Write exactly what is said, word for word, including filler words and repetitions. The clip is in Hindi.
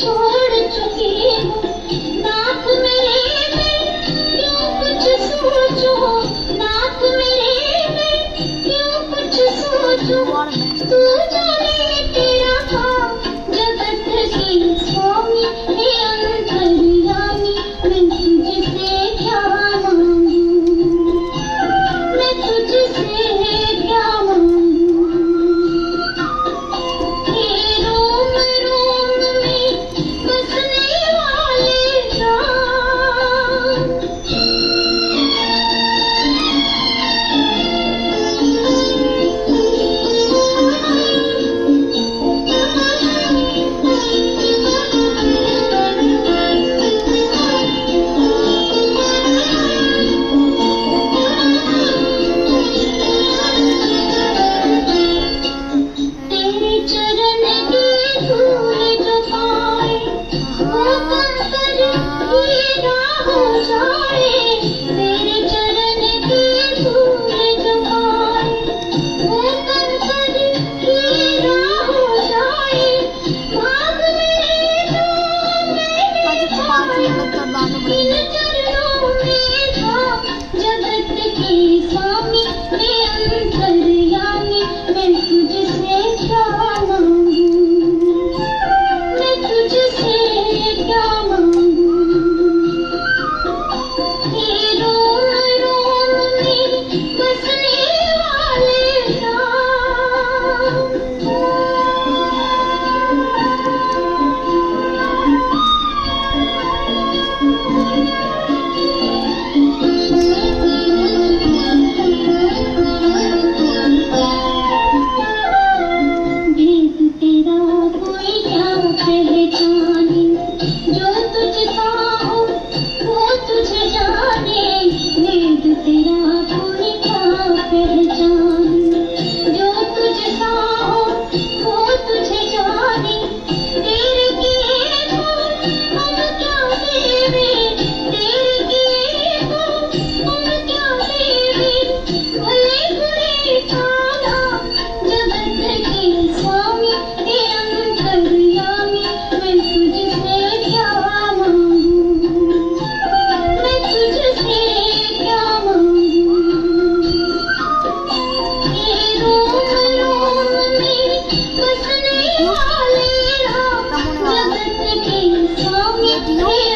छोड़ चुकी हूँ नाथ मेरे मैं क्यों कुछ सोचो नाथ मेरे मैं क्यों कुछ सोचो तू जाने तेरा काम जगत के स्वामी हे अंतर्यामी मैं तुझसे क्या मांगू मैं तुझसे क्या मांगू हे रोम रोम में बसने वाले राम तेरे चरण की धूल जो पाए वो कंकर हीरा हो जाए तेरे चरण की धूल जो पाए वो कंकर हीरा हो जाए भाग मेरे जो मैंने पाए इन चरणों में था जगत के स्वामी हे अंतर्यामी मैं तुझसे क्या मांगू मैं तुझसे क्या मांगू हे रोम रोम में बसने वाले राम भेद तेरा कोई क्या पहचाने जो तुझसा हो वो तुझे जाने भेद तेरा कोई क्या पहचाने जो तुझसा हो वो तुझे जाने तेरे किए को हम क्या देवे तेरे किए को हम क्या देवे भले बुरे काला जगत के स्वामी हे अंतर्यामी मैं तुझसे क्या मांगू मैं तुझसे क्या मांगू हे रोम रोम में बसने वाले राम जगत के स्वामी हे